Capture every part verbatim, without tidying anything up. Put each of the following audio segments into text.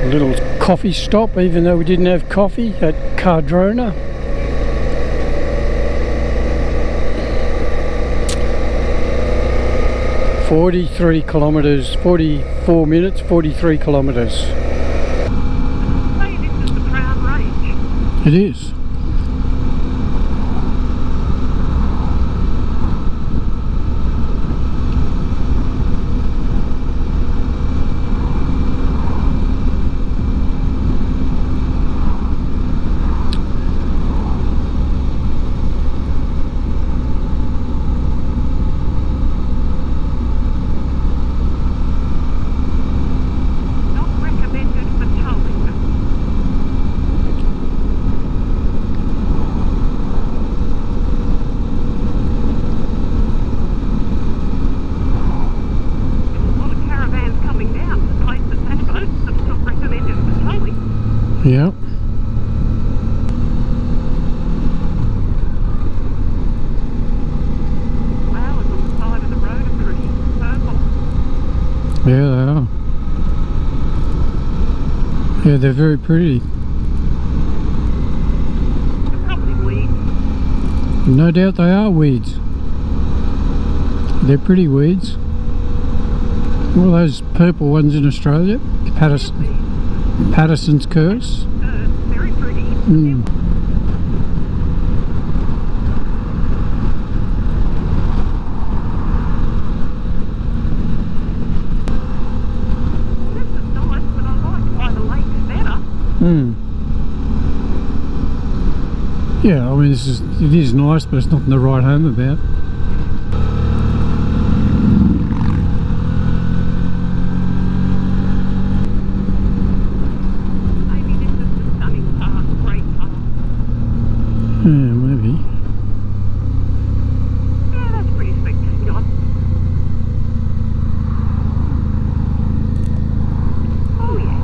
little coffee stop, even though we didn't have coffee, at Cardrona. forty-three kilometres, forty-four minutes, forty-three kilometres. Hey, this is the Crown Range. It is. Yep. Flowers on the side of the road are pretty purple. Yeah, they are. Yeah, they're very pretty. They're probably weeds. No doubt they are weeds. They're pretty weeds. All those purple ones in Australia. Patterson, Patterson's curse. Uh, very pretty. Mm. This is nice, but I like why the lake is better. Mm. Yeah, I mean, this is it is nice, but it's nothing to write home about. Yeah, maybe. Yeah, that's pretty spectacular. Oh yeah.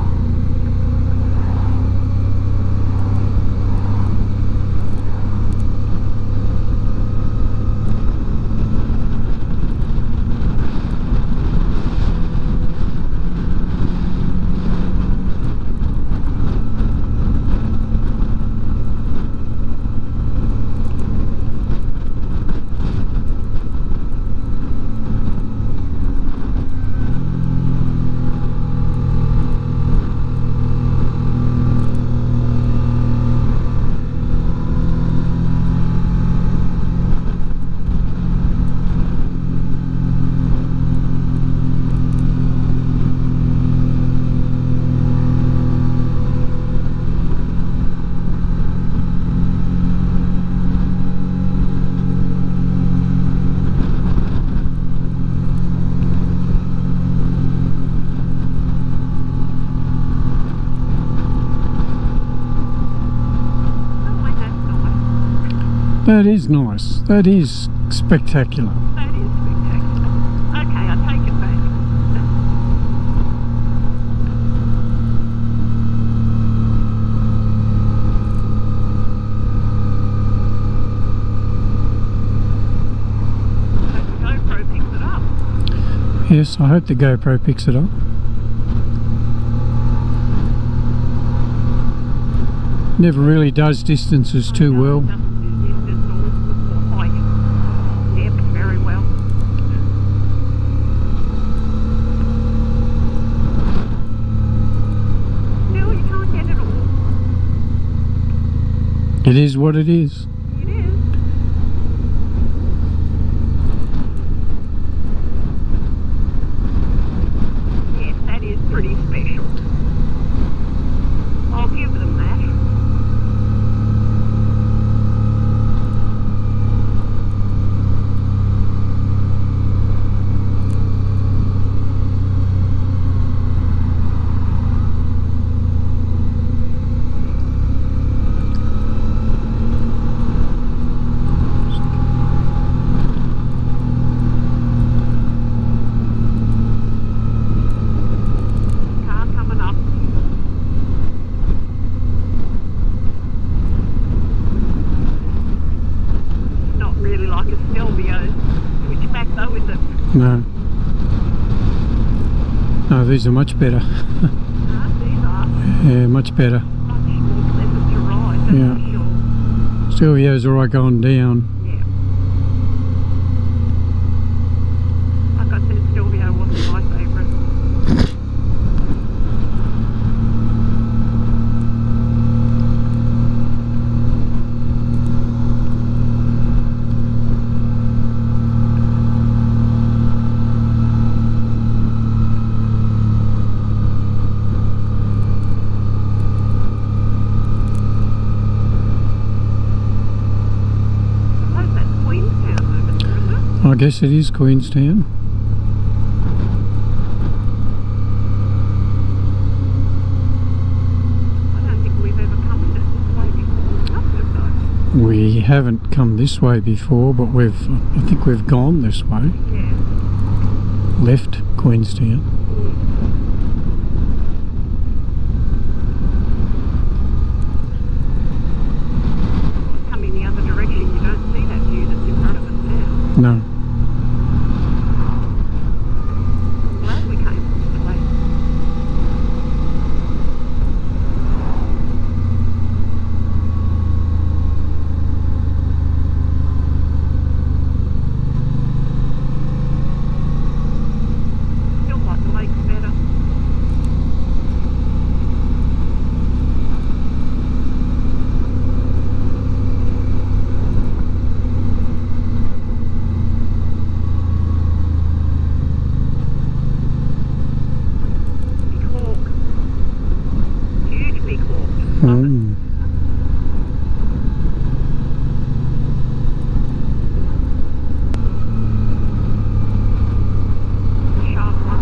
That is nice. That is spectacular. That is spectacular. Okay, I take it back. Hope the GoPro picks it up. Yes, I hope the GoPro picks it up. Never really does distances too well. It is what it is. It is. Yes, that is pretty special. I'll give them that. No. No, these are much better. Ah, these are. Yeah, much better. Much more pleasant to ride, that's Yeah. for sure. Stelvio's alright going down. Yeah. Like I said, Stelvio wasn't my favourite. I suppose that's Queenstown moving through, isn't it? I guess it is Queenstown. I don't think we've ever come this way before, have we, though? We haven't come this way before, but we've, I think we've gone this way. Yeah. Left Queenstown. Coming the other direction, you don't see that view that's in front of us now. No. I'm glad we came this way. Still like the lake's better. Big hawk. Huge big hawk. Love it. Mm. Sharp one.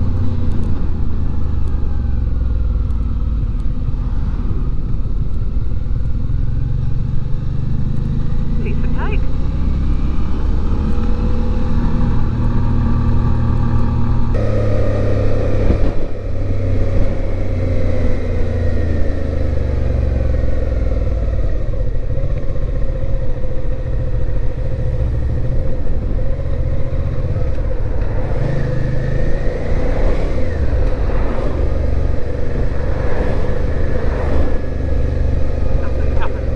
Piece of cake. Something coming.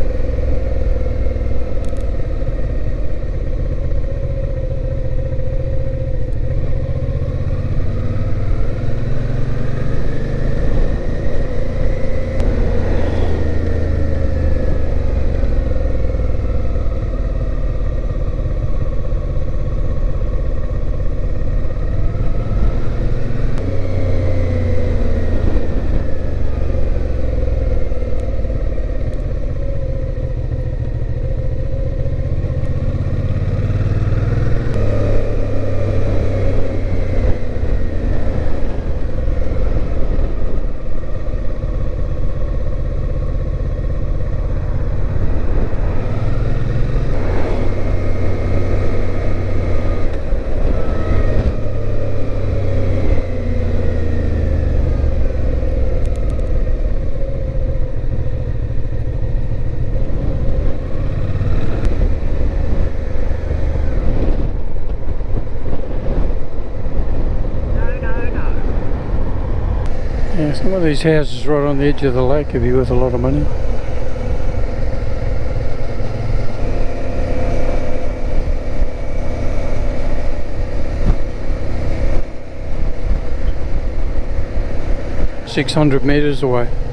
No, no, no. Yeah, some of these houses right on the edge of the lake could be worth a lot of money. Six hundred metres away.